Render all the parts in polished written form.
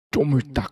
쪼물딱.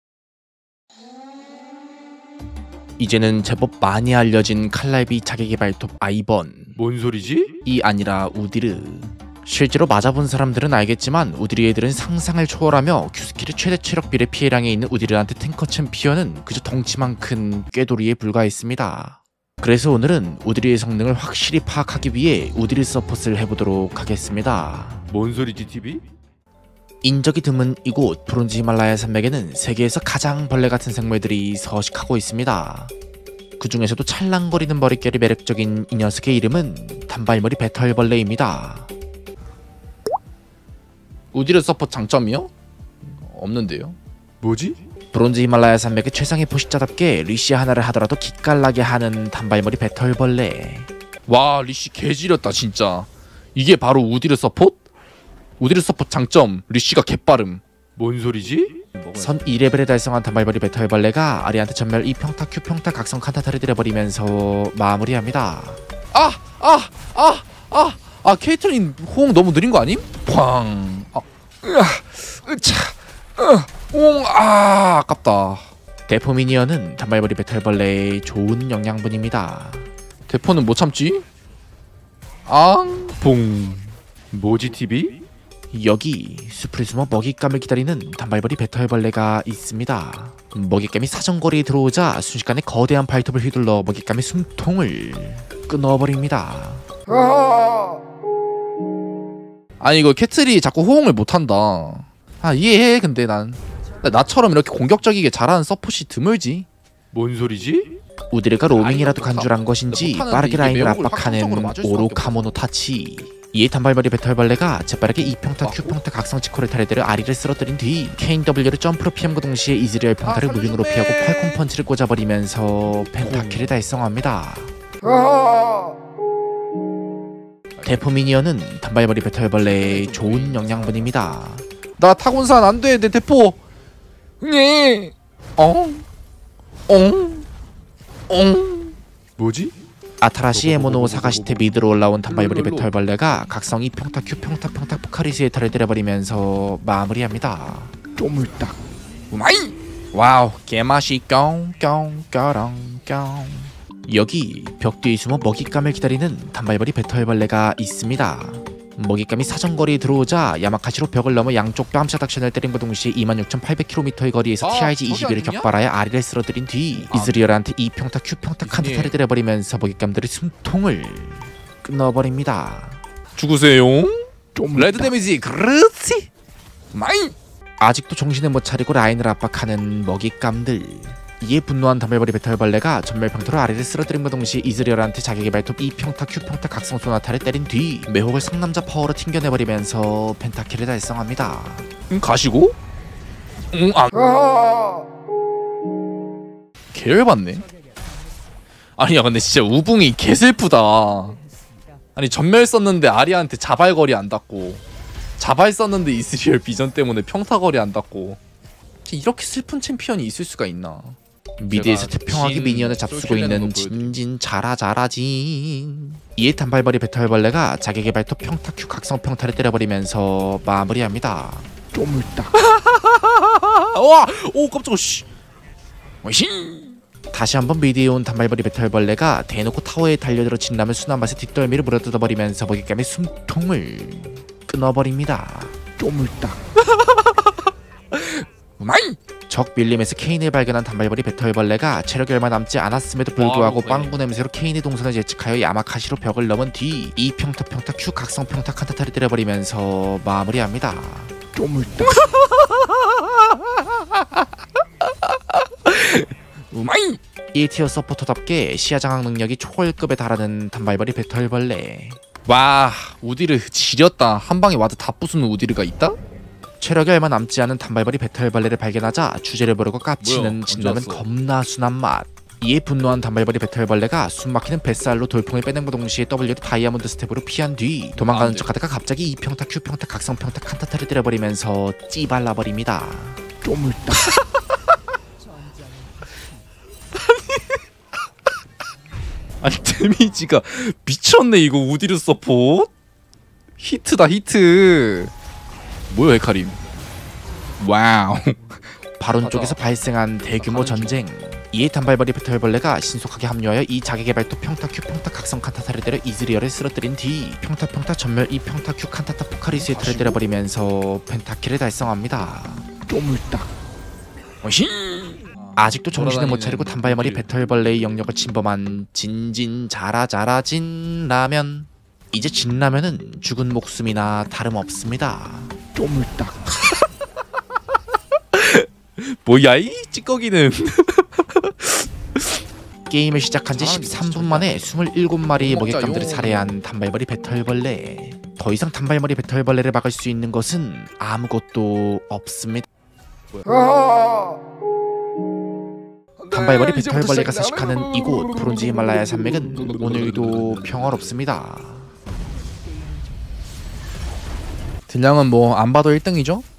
이제는 제법 많이 알려진 칼날비 자기계발톱 아이번. 뭔 소리지? 이 아니라 우디르. 실제로 맞아본 사람들은 알겠지만 우디르 애들은 상상을 초월하며 Q스킬의 최대 체력 비례 피해량에 있는 우디르한테 탱커 챔피언은 그저 덩치만 큰 꾀돌이에 불과했습니다. 그래서 오늘은 우디르의 성능을 확실히 파악하기 위해 우디르 서폿을 해보도록 하겠습니다. 뭔 소리지 TV? 인적이 드문 이곳 브론즈 히말라야 산맥에는 세계에서 가장 벌레 같은 생물들이 서식하고 있습니다. 그 중에서도 찰랑거리는 머릿결이 매력적인 이 녀석의 이름은 단발머리 배털벌레입니다. 우디르 서폿 장점이요? 없는데요? 뭐지? 브론즈 히말라야 산맥의 최상의 포식자답게 리시 하나를 하더라도 기깔나게 하는 단발머리 배털벌레. 와, 리시 개지렸다 진짜. 이게 바로 우디르 서폿? 우디르 서폿 장점, 리시가 개빠름. 뭔 소리지? 선 2레벨에 달성한 단발머리 배털벌레가 아리한테 전멸 2평타 Q평타 각성 칸타타를 때려버리면서 마무리합니다. 케이틀린 호응 너무 느린 거 아님? 팡. 아깝다. 대포 미니언은 단발머리 배털벌레의 좋은 영양분입니다. 대포는 못 참지? 봉. 뭐지 TV? 여기 숲을 숨어 먹잇감을 기다리는 단발머리 배털벌레가 있습니다. 먹잇감이 사정거리에 들어오자 순식간에 거대한 발톱을 휘둘러 먹잇감의 숨통을 끊어버립니다. 아니 이거 캐틀이 자꾸 호응을 못한다. 이해해. 근데 나처럼 이렇게 공격적이게 잘하는 서폿이 드물지. 뭔 소리지? 우디르가 로밍이라도 간주한 것인지 못하는데 빠르게 이게 라인을 매혹을 압박하는 확정적으로 맞을 수밖에 오로카모노 타치. 이에 단발머리 배털벌레가 재빠르게 2평타 Q평타 각성 치코를 타레대려 아리를 쓰러뜨린 뒤 케인 W를 점프로 피함과 동시에 이즈리얼 평타를 무빙으로 피하고 팔콘 펀치를 꽂아버리면서 펜타킬을 달성합니다. 대포 미니언은 단발머리 배털벌레의 좋은 영양분입니다. 나 타곤산 안돼. 내 대포. 뭐지? 아타라시 에모노 사가시테 미드로 올라온 단발머리 배털벌레가 각성 2평타 Q평타 평타 포카리스의 탈을 때려버리면서 마무리합니다. 쪼물딱. 와우, 개맛이 꽁꽁꽁꽁. 여기 벽 뒤에 숨어 먹잇감을 기다리는 단발머리 배털벌레가 있습니다. 먹잇감이 사정거리에 들어오자 야마카시로 벽을 넘어 양쪽 뺨샷 액션을 때림과 동시에 26,800km의 거리에서 TRG 21을 격발하여 아리를 쓰러뜨린 뒤 이즈리얼한테 2평타 Q평타 칸타타를 때려버리면서 먹잇감들의 숨통을 끊어버립니다. 죽으세요. 레드 데미지. 그렇지. 아직도 정신을 못 차리고 라인을 압박하는 먹잇감들. 이에 분노한 단발머리 배털벌레가 전멸평타로 아리를 쓰러뜨림과 동시에 이즈리얼한테 자기의 발톱 2평타 Q평타 각성 소나타를 때린 뒤 매혹을 상남자 파워로 튕겨내버리면서 펜타킬을 달성합니다. 가시고? 개열받네. 아니야 근데 진짜 우붕이 개슬프다. 아니 전멸 썼는데 아리한테 자발거리 안 닿고, 자발 썼는데 이즈리얼 비전 때문에 평타거리 안 닿고, 이렇게 슬픈 챔피언이 있을 수가 있나. 미드에서 태평하게 미니언을 잡수고 있는 진진 잘하진. 이에 단발머리 배털벌레가 자기의 발톱 평타 Q 각성 평타를 때려버리면서 마무리합니다. 쪼물딱. 와! 오 깜짝아. 씨. 다시 한번 미드에 온 단발머리 배털벌레가 대놓고 타워에 달려들어 진라면 순한 맛에 뒷덜미를 물어뜯어버리면서 먹잇감의 숨통을 끊어버립니다. 쪼물딱. 적 밀림에서 케인을 발견한 단발머리 배털벌레가 체력이 얼마 남지 않았음에도 불구하고 빵구 냄새로 케인의 동선을 예측하여 야마카시로 벽을 넘은 뒤 2평타 평타 Q 각성 평타 칸타타를 때려버리면서 마무리합니다. 쪼물딱. A티어 서포터답게 시야 장악 능력이 초월급에 달하는 단발머리 배털벌레. 와, 우디르 지렸다. 한 방에 와드 다 부수는 우디르가 있다? 체력이 얼마 남지 않은 단발머리 배털벌레를 발견하자 주제를 모르고 깝치는 진라면 겁나 순한 맛. 이에 분노한 단발머리 배털벌레가 숨막히는 뱃살로 돌풍을 빼낸과 동시에 W로 다이아몬드 스텝으로 피한 뒤 도망가는 척하다가 갑자기 2평타 Q평타 각성평타 칸타타를 때려버리면서 찌발라버립니다. 쪼물딱. 아니 데미지가 미쳤네 이거. 우디르 서폿 히트다 히트. 뭐야 헤카림. 와우. 바론 맞아. 쪽에서 발생한 대규모 전쟁. 이에 단발머리 배터벌레가 신속하게 합류하여 이 자객의 발톱 평타 큐 평타 각성 칸타타를 때려 이즈리얼을 쓰러뜨린 뒤 평타 평타 전멸 이 평타 큐 칸타타 포카리스의 틀을 때려버리면서 펜타킬을 달성합니다. 쪼물딱. 아직도 정신을 못 돌아다니는 차리고 단발머리 물질. 배터벌레의 영역을 침범한 진진 자라자라 진라면. 이제 진라면은 죽은 목숨이나 다름없습니다. 쪼물딱. 뭐야 이 찌꺼기는. 게임을 시작한 지 잘하는 거지, 13분 만에 27마리의 먹자, 먹잇감들을 용. 살해한 단발머리 배털벌레. 더 이상 단발머리 배털벌레를 막을 수 있는 것은 아무것도 없습니다. 단발머리 배털벌레가 서식하는 이곳 브론즈 히말라야 산맥은 오늘도 평화롭습니다. 딜량은 뭐 안 봐도 1등이죠?